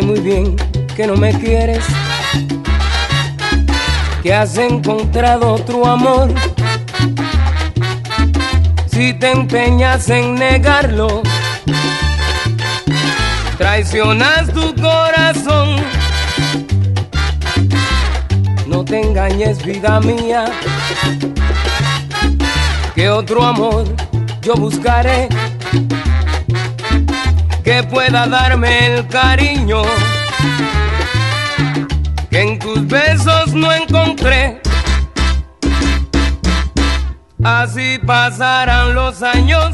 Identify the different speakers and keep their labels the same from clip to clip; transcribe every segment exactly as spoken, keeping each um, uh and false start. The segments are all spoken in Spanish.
Speaker 1: Sé muy bien que no me quieres, que has encontrado otro amor. Si te empeñas en negarlo, traicionas tu corazón. No te engañes, vida mía, que otro amor yo buscaré, que pueda darme el cariño que en tus besos no encontré. Así pasarán los años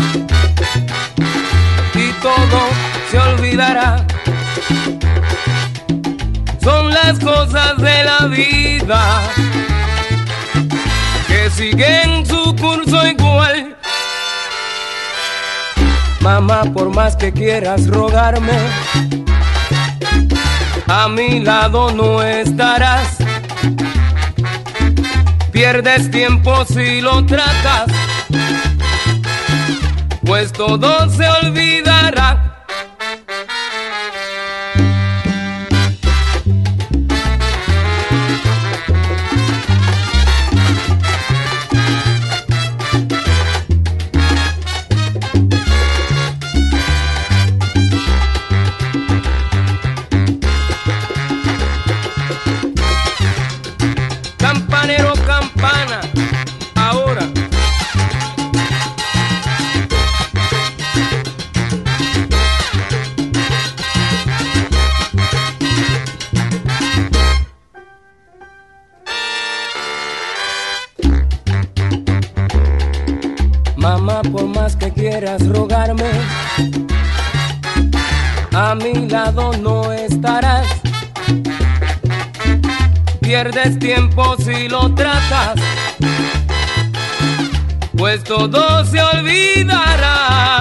Speaker 1: y todo se olvidará. Son las cosas de la vida que siguen su curso igual. Mamá, por más que quieras rogarme, a mi lado no estarás. Pierdes tiempo si lo tratas, pues todo se olvidará. Campanero, campana, ahora. Mamá, por más que quieras rogarme, a mi lado no estarás. Pierdes tiempo si lo tratas, pues todo se olvidará.